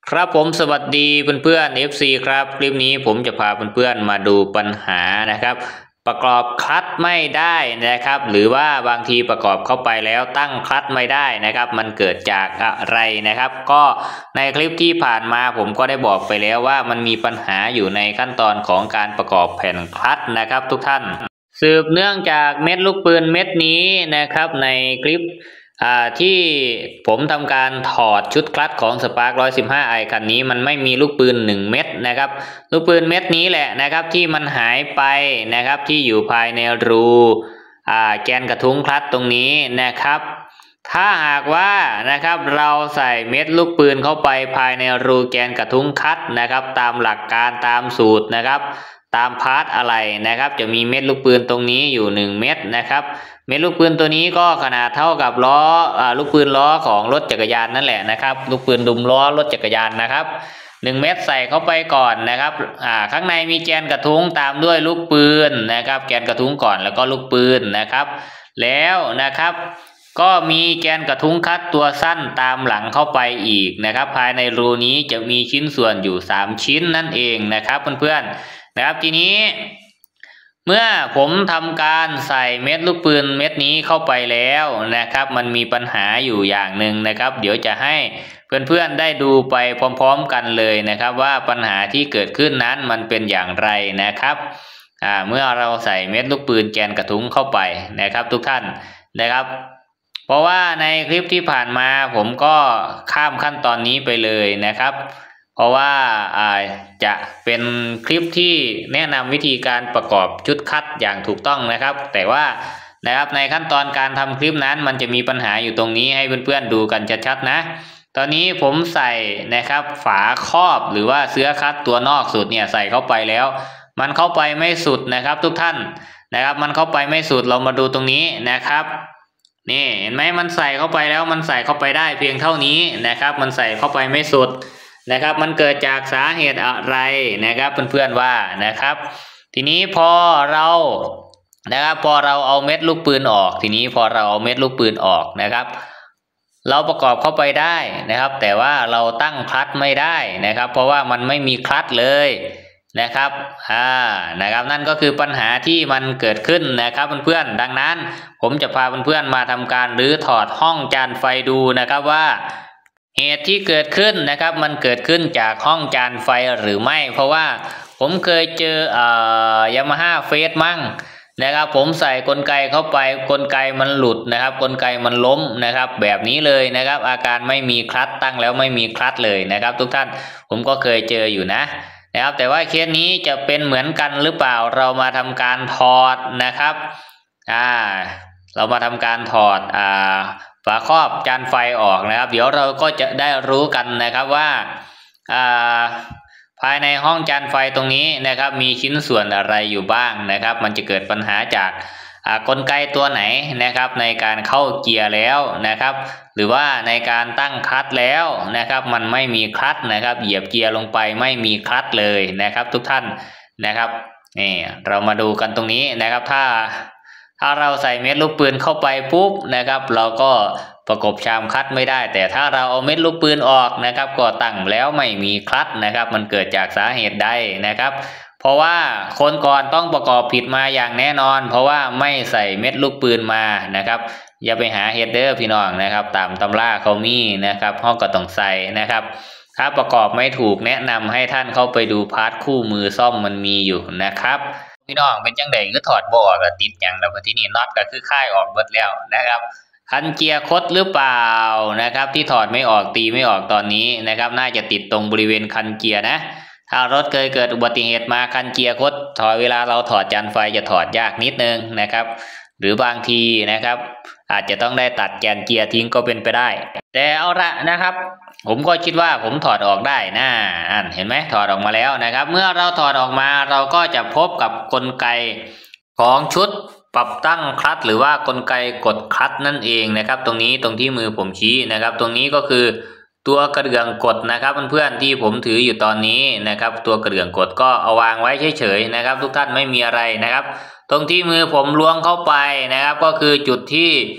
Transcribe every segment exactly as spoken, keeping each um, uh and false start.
ครับผมสวัสดีเพื่อนๆ เอฟ ซี ครับคลิปนี้ผมจะพาเพื่อนๆมาดูปัญหานะครับประกอบคลัตช์ไม่ได้นะครับหรือว่าบางทีประกอบเข้าไปแล้วตั้งคลัตช์ไม่ได้นะครับมันเกิดจากอะไรนะครับก็ในคลิปที่ผ่านมาผมก็ได้บอกไปแล้วว่ามันมีปัญหาอยู่ในขั้นตอนของการประกอบแผ่นคลัตช์นะครับทุกท่านสืบเนื่องจากเม็ดลูกปืนเม็ดนี้นะครับในคลิปที่ผมทำการถอดชุดคลัตช์ของ Spark หนึ่งร้อยสิบห้าไอ คันนี้มันไม่มีลูกปืนหนึ่งเม็ดนะครับลูกปืนเม็ดนี้แหละนะครับที่มันหายไปนะครับที่อยู่ภายในรูแกนกระทุ้งคลัตช์ตรงนี้นะครับถ้าหากว่านะครับเราใส่เม็ดลูกปืนเข้าไปภายในรูแกนกระทุ้งคลัตช์นะครับตามหลักการตามสูตรนะครับตามพาร์ทอะไรนะครับจะมีเม็ดลูกปืนตรงนี้อยู่หนึ่งเม็ดนะครับเม็ดลูกปืนตัวนี้ก็ขนาดเท่ากับล้อลูกปืนล้อของรถจักรยานนั่นแหละนะครับลูกปืนดุมล้อรถจักรยานนะครับหนึ่งเม็ดใส่เข้าไปก่อนนะครับอ่าข้างในมีแกนกระทุ้งตามด้วยลูกปืนนะครับแกนกระทุ้งก่อนแล้วก็ลูกปืนนะครับแล้วนะครับก็มีแกนกระทุ้งคลัตช์ตัวสั้นตามหลังเข้าไปอีกนะครับภายในรูนี้จะมีชิ้นส่วนอยู่สามชิ้นนั่นเองนะครับเพื่อนๆนะครับทีนี้เมื่อผมทำการใส่เม็ดลูกปืนเม็ดนี้เข้าไปแล้วนะครับมันมีปัญหาอยู่อย่างหนึ่งนะครับเดี๋ยวจะให้เพื่อนๆได้ดูไปพร้อมๆกันเลยนะครับว่าปัญหาที่เกิดขึ้นนั้นมันเป็นอย่างไรนะครับอ่าเมื่อเราใส่เม็ดลูกปืนแกนกระทุ้งเข้าไปนะครับทุกท่านนะครับเพราะว่าในคลิปที่ผ่านมาผมก็ข้ามขั้นตอนนี้ไปเลยนะครับเพราะว่าจะเป็นคลิปที่แนะนำวิธีการประกอบชุดคลัตช์อย่างถูกต้องนะครับแต่ว่านะครับในขั้นตอนการทำคลิปนั้นมันจะมีปัญหาอยู่ตรงนี้ให้เพื่อนๆดูกันชัดๆนะตอนนี้ผมใส่นะครับฝาครอบหรือว่าเสื้อคลัตช์ตัวนอกสุดเนี่ยใส่เข้าไปแล้วมันเข้าไปไม่สุดนะครับทุกท่านนะครับมันเข้าไปไม่สุดเรามาดูตรงนี้นะครับนี่เห็นไหมมันใส่เข้าไปแล้วมันใส่เข้าไปได้เพียงเท่านี้นะครับมันใส่เข้าไปไม่สุดนะครับมันเกิดจากสาเหตุอะไรนะครับเพื่อนๆว่านะครับทีนี้พอเรานะครับพอเราเอาเม็ดลูกปืนออกทีนี้พอเราเอาเม็ดลูกปืนออกนะครับเราประกอบเข้าไปได้นะครับแต่ว่าเราตั้งคลัตช์ไม่ได้นะครับเพราะว่ามันไม่มีคลัตช์เลยนะครับอ่านะครับนั่นก็คือปัญหาที่มันเกิดขึ้นนะครับเพื่อนๆดังนั้นผมจะพาเพื่อนๆมาทำการรื้อถอดห้องจานไฟดูนะครับว่าเหตุที่เกิดขึ้นนะครับมันเกิดขึ้นจากห้องจานไฟหรือไม่เพราะว่าผมเคยเจอเอ่อยามาฮ่าเฟสมั่งนะครับผมใส่กลไกเข้าไปกลไกมันหลุดนะครับกลไกมันล้มนะครับแบบนี้เลยนะครับอาการไม่มีคลัตช์ตั้งแล้วไม่มีคลัตช์เลยนะครับทุกท่านผมก็เคยเจออยู่นะนะครับแต่ว่าเคสนี้จะเป็นเหมือนกันหรือเปล่าเรามาทำการถอดนะครับอ่าเรามาทำการถอดอ่าฝาครอบจานไฟออกนะครับเดี๋ยวเราก็จะได้รู้กันนะครับว่าอ่าภายในห้องจานไฟตรงนี้นะครับมีชิ้นส่วนอะไรอยู่บ้างนะครับมันจะเกิดปัญหาจากกลไกตัวไหนนะครับในการเข้าเกียร์แล้วนะครับหรือว่าในการตั้งคลัตช์แล้วนะครับมันไม่มีคลัตช์นะครับเหยียบเกียร์ลงไปไม่มีคลัตช์เลยนะครับทุกท่านนะครับนี่เรามาดูกันตรงนี้นะครับถ้าถ้าเราใส่เม็ดลูกปืนเข้าไปปุ๊บนะครับเราก็ประกบชามคลัตช์ไม่ได้แต่ถ้าเราเอาเม็ดลูกปืนออกนะครับก็ตั้งแล้วไม่มีคลัตช์นะครับมันเกิดจากสาเหตุใดนะครับเพราะว่าคนก่อนต้องประกอบผิดมาอย่างแน่นอนเพราะว่าไม่ใส่เม็ดลูกปืนมานะครับอย่าไปหาเฮดเดอร์พี่น้องนะครับตามตำราเขามีนะครับห้องก็ต้องใส่นะครับถ้าประกอบไม่ถูกแนะนำให้ท่านเข้าไปดูพาร์ทคู่มือซ่อมมันมีอยู่นะครับพี่น้องเป็นจังไดก็ถอดบ่ออกติดอย่างแล้วที่นี่น็อตก็คือค่ายออกหมดแล้วนะครับคันเกียร์คดหรือเปล่านะครับที่ถอดไม่ออกตีไม่ออกตอนนี้นะครับน่าจะติดตรงบริเวณคันเกียร์นะถ้ารถเคยเกิดอุบัติเหตุมาคันเกียร์คดถอดเวลาเราถอดจานไฟจะถอดยากนิดนึงนะครับหรือบางทีนะครับอาจจะต้องได้ตัดแกนเกียร์ทิ้งก็เป็นไปได้แต่เอาละนะครับผมก็คิดว่าผมถอดออกได้นะอ่านเห็นไหมถอดออกมาแล้วนะครับเมื่อเราถอดออกมาเราก็จะพบกับกลไกของชุดปรับตั้งคลัตช์หรือว่ากลไกกดคลัตช์นั่นเองนะครับตรงนี้ตรงที่มือผมชี้นะครับตรงนี้ก็คือตัวกระเดื่องกดนะครับเพื่อนๆที่ผมถืออยู่ตอนนี้นะครับตัวกระเดื่องกดก็เอาวางไว้เฉยๆนะครับทุกท่านไม่มีอะไรนะครับตรงที่มือผมล้วงเข้าไปนะครับก็คือจุดที่แก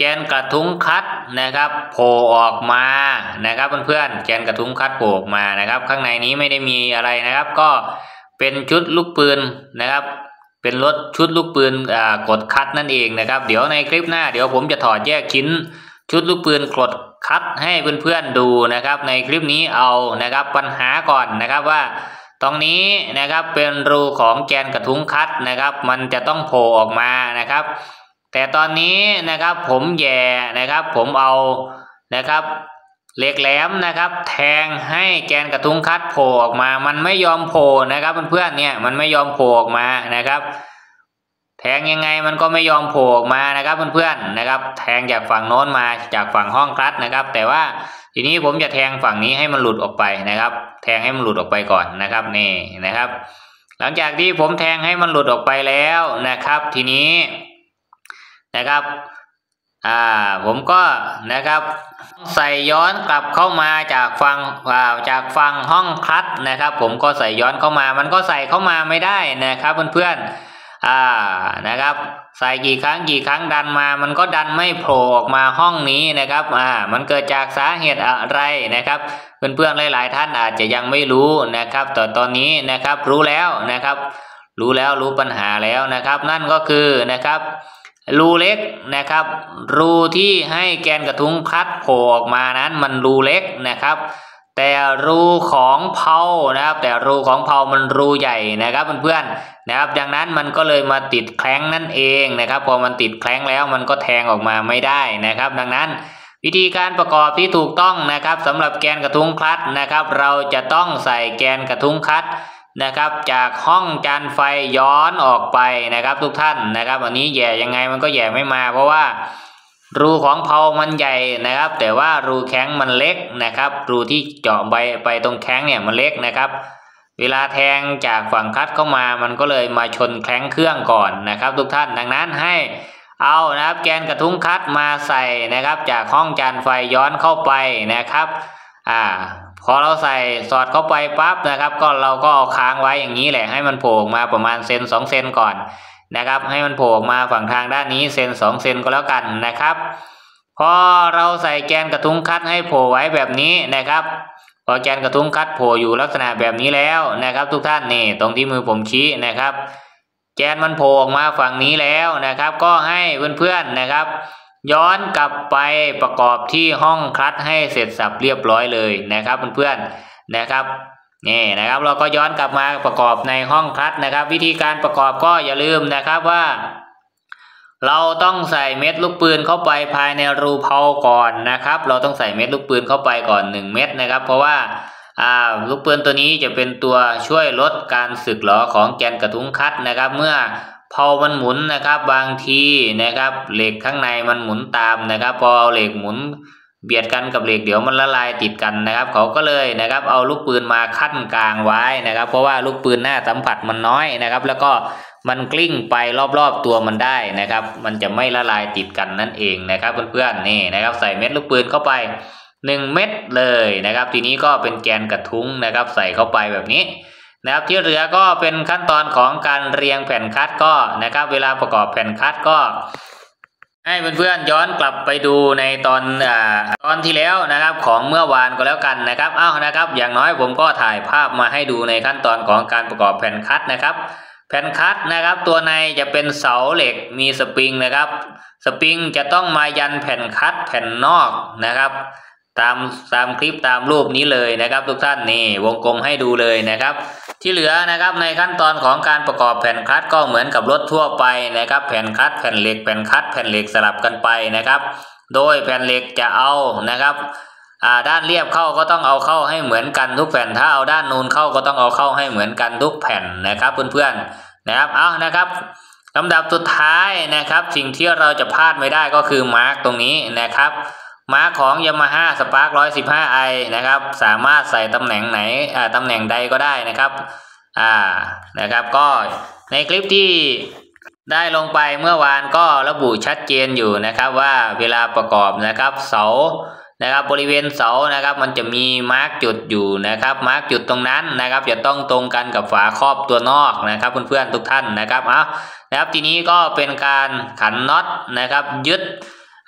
แกนกระทุ้งคัดนะครับโผล่ออกมานะครับเพื่อนๆแกนกระทุ้งคัดโผล่ออกมานะครับข้างในนี้ไม่ได้มีอะไรนะครับก็เป็นชุดลูกปืนนะครับเป็นรถชุดลูกปืนอ่ากดคัดนั่นเองนะครับเดี๋ยวในคลิปหน้าเดี๋ยวผมจะถอดแยกชิ้นชุดลูกปืนกดคัดให้เพื่อนๆดูนะครับในคลิปนี้เอานะครับปัญหาก่อนนะครับว่าตรงนี้นะครับเป็นรูของแกนกระทุ้งคัดนะครับมันจะต้องโผล่ออกมานะครับแต่ตอนนี้นะครับผมแย่นะครับผมเอานะครับเหล็กแหลมนะครับแทงให้แกนกระทุ้งคัดโผล่ออกมามันไม่ยอมโผล่นะครับเพื่อนๆเนี่ยมันไม่ยอมโผล่ออกมานะครับแทงยังไงมันก็ไม่ยอมโผล่ออกมานะครับเพื่อนๆนะครับแทงจากฝั่งโน้นมาจากฝั่งห้องคลัตช์นะครับแต่ว่าทีนี้ผมจะแทงฝั่งนี้ให้มันหลุดออกไปนะครับแทงให้มันหลุดออกไปก่อนนะครับนี่นะครับหลังจากที่ผมแทงให้มันหลุดออกไปแล้วนะครับทีนี้นะครับอ่าผมก็นะครับใส่ย้อนกลับเข้ามาจากฝั่งอ่าจากฝั่งห้องคลัตช์นะครับผมก็ใส่ย้อนเข้ามามันก็ใส่เข้ามาไม่ได้นะครับเพื่อนๆอ่านะครับใส่กี่ครั้งกี่ครั้งดันมามันก็ดันไม่โผล่ออกมาห้องนี้นะครับอ่ามันเกิดจากสาเหตุอะไรนะครับเพื่อนๆหลายๆท่านอาจจะยังไม่รู้นะครับแต่ตอนนี้นะครับรู้แล้วนะครับรู้แล้วรู้ปัญหาแล้วนะครับนั่นก็คือนะครับรูเล็กนะครับรูที่ให้แกนกระทุ้งคัดโผล่ออกมานั้นมันรูเล็กนะครับแต่รูของเพลานะครับแต่รูของเพลามันรูใหญ่นะครับเพื่อนๆนะครับดังนั้นมันก็เลยมาติดแคล้งนั่นเองนะครับพอมันติดแคล้งแล้วมันก็แทงออกมาไม่ได้นะครับดังนั้นวิธีการประกอบที่ถูกต้องนะครับสำหรับแกนกระทุ้งคัดนะครับเราจะต้องใส่แกนกระทุ้งคัดนะครับจากห้องจานไฟย้อนออกไปนะครับทุกท่านนะครับอันนี้แย่ยังไงมันก็แย่ไม่มาเพราะว่ารูของเพลามันใหญ่นะครับแต่ว่ารูแข้งมันเล็กนะครับรูที่เจาะไปไปตรงแข้งเนี่ยมันเล็กนะครับเวลาแทงจากฝั่งคัดเข้ามามันก็เลยมาชนแข้งเครื่องก่อนนะครับทุกท่านดังนั้นให้เอานะครับแกนกระทุ้งคัดมาใส่นะครับจากห้องจานไฟย้อนเข้าไปนะครับอ่าพอเราใส่สอดเข้าไปปั๊บนะครับก็เราก็เอาค้างไว้อย่างนี้แหละให้มันโผล่ออกมาประมาณเซนสองเซนก่อนนะครับให้มันโผล่ออกมาฝั่งทางด้านนี้เซนสองเซนก็แล้วกันนะครับพอเราใส่แกนกระทุ้งคัดให้โผล่ไว้แบบนี้นะครับพอแกนกระทุ้งคัดโผล่อยู่ลักษณะแบบนี้แล้วนะครับทุกท่านนี่ตรงที่มือผมชี้นะครับแกนมันโผล่ออกมาฝั่งนี้แล้วนะครับก็ให้เพื่อนๆนะครับย้อนกลับไปประกอบที่ห้องคลัตช์ให้เสร็จสับเรียบร้อยเลยนะครับเพื่อนๆนะครับนี่นะครับเราก็ย้อนกลับมาประกอบในห้องคลัตช์นะครับวิธีการประกอบก็อย่าลืมนะครับว่าเราต้องใส่เม็ดลูกปืนเข้าไปภายในรูเพลาก่อนนะครับเราต้องใส่เม็ดลูกปืนเข้าไปก่อนหนึ่งเม็ดนะครับเพราะว่าอ่าลูกปืนตัวนี้จะเป็นตัวช่วยลดการสึกหรอของแกนกระทุ้งคัดนะครับเมื่อเพลามันหมุนนะครับบางทีนะครับเหล็กข้างในมันหมุนตามนะครับพอเหล็กหมุนเบียดกันกับเหล็กเดี๋ยวมันละลายติดกันนะครับเขาก็เลยนะครับเอาลูกปืนมาขั้นกลางไว้นะครับเพราะว่าลูกปืนหน้าสัมผัสมันน้อยนะครับแล้วก็มันกลิ้งไปรอบๆตัวมันได้นะครับมันจะไม่ละลายติดกันนั่นเองนะครับเพื่อนๆนี่นะครับใส่เม็ดลูกปืนเข้าไปหนึ่งเม็ดเลยนะครับทีนี้ก็เป็นแกนกระทุ้งนะครับใส่เข้าไปแบบนี้นะครับที่เหลือก็เป็นขั้นตอนของการเรียงแผ่นคัดก็นะครับเวลาประกอบแผ่นคัดก็ให้เพื่อนๆย้อนกลับไปดูในตอนอ่าตอนที่แล้วนะครับของเมื่อวานก็แล้วกันนะครับอ้าวนะครับอย่างน้อยผมก็ถ่ายภาพมาให้ดูในขั้นตอนของการประกอบแผ่นคัดนะครับแผ่นคัดนะครับตัวในจะเป็นเสาเหล็กมีสปริงนะครับสปริงจะต้องมายันแผ่นคัดแผ่นนอกนะครับตามตามคลิปตามรูปนี้เลยนะครับทุกท่านนี่วงกลมให้ดูเลยนะครับที่เหลือนะครับในขั้นตอนของการประกอบแผ่นคัดก็เหมือนกับรถทั่วไปนะครับแผ่นคัดแผ่นเหล็กแผ่นคัดแผ่นเหล็กสลับกันไปนะครับโดยแผ่นเหล็กจะเอานะครับอ่าด้านเรียบเข้าก็ต้องเอาเข้าให้เหมือนกันทุกแผ่นถ้าเอาด้านนูนเข้าก็ต้องเอาเข้าให้เหมือนกันทุกแผ่นนะครับเพื่อนๆนะครับเอานะครับลำดับสุดท้ายนะครับสิ่งที่เราจะพลาดไม่ได้ก็คือมาร์กตรงนี้นะครับมาร์กของ Yamaha Spark หนึ่งร้อยสิบห้าไอ นะครับสามารถใส่ตำแหน่งไหนอ่าตำแหน่งใดก็ได้นะครับอ่านะครับก็ในคลิปที่ได้ลงไปเมื่อวานก็ระบุชัดเจนอยู่นะครับว่าเวลาประกอบนะครับเสานะครับบริเวณเสานะครับมันจะมีมาร์กจุดอยู่นะครับมาร์กจุดตรงนั้นนะครับจะต้องตรงกันกับฝาครอบตัวนอกนะครับเพื่อนๆทุกท่านนะครับเอานะครับทีนี้ก็เป็นการขันน็อตนะครับยึด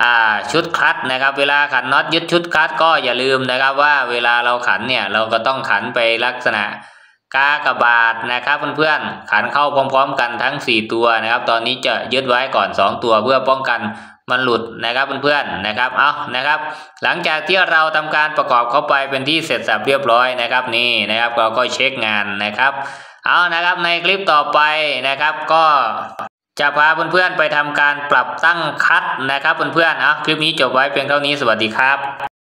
อ่าชุดคลัตช์นะครับเวลาขันน็อตยึดชุดคลัตช์ก็อย่าลืมนะครับว่าเวลาเราขันเนี่ยเราก็ต้องขันไปลักษณะกากบาทนะครับเพื่อนๆขันเข้าพร้อมๆกันทั้งสี่ตัวนะครับตอนนี้จะยึดไว้ก่อนสองตัวเพื่อป้องกันมันหลุดนะครับเพื่อนๆนะครับเอานะครับหลังจากที่เราทำการประกอบเข้าไปเป็นที่เสร็จสับเรียบร้อยนะครับนี่นะครับเราก็เช็คงานนะครับเอานะครับในคลิปต่อไปนะครับก็จะพาเพื่อนๆไปทำการปรับตั้งคัทนะครับเพื่อนๆเอาคลิปนี้จบไว้เพียงเท่านี้สวัสดีครับ